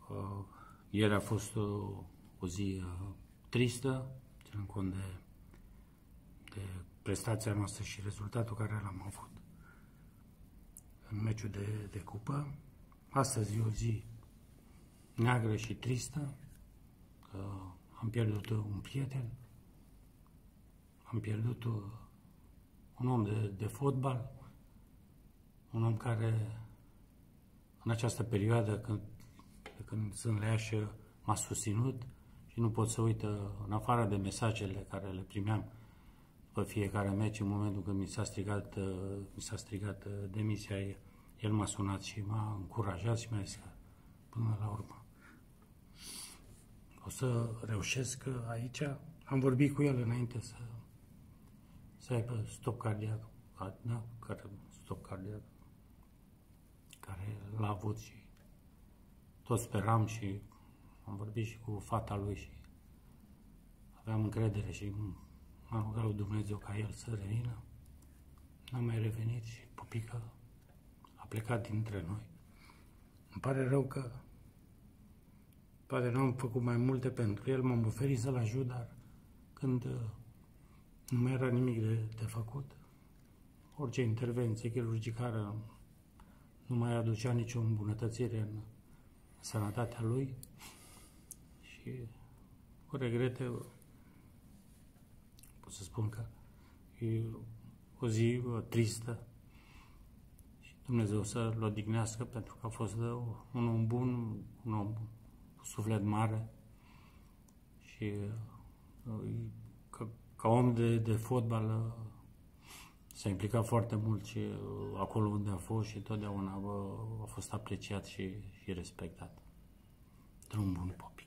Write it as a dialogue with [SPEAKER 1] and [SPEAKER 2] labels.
[SPEAKER 1] Ieri a fost o zi tristă, ținând cont de prestația noastră și rezultatul care l-am avut în meciul de cupă. Astăzi e o zi neagră și tristă, că am pierdut un prieten, am pierdut un om de fotbal, un om care în această perioadă când sunt la Iași m-a susținut și nu pot să uită, în afară de mesajele care le primeam pe fiecare meci, în momentul când mi s-a strigat demisia, el m-a sunat și m-a încurajat și mi-a zis că până la urmă o să reușesc aici. Am vorbit cu el înainte să aibă stop cardiac, care l-a avut și tot speram și am vorbit și cu fata lui și aveam încredere și m-am rugat lui Dumnezeu ca el să revină. N-a mai revenit și pupica a plecat dintre noi. Îmi pare rău că poate n-am făcut mai multe pentru el, m-am oferit să-l ajut, dar când nu mai era nimic de făcut, orice intervenție chirurgicală nu mai aducea nicio îmbunătățire în sănătatea lui și cu regrete pot să spun că e o zi tristă și Dumnezeu să-l odihnească, pentru că a fost un om bun, un om cu suflet mare și ca om de fotbal s-a implicat foarte mult și acolo unde a fost și totdeauna a fost apreciat și respectat. Drum bun, Pop.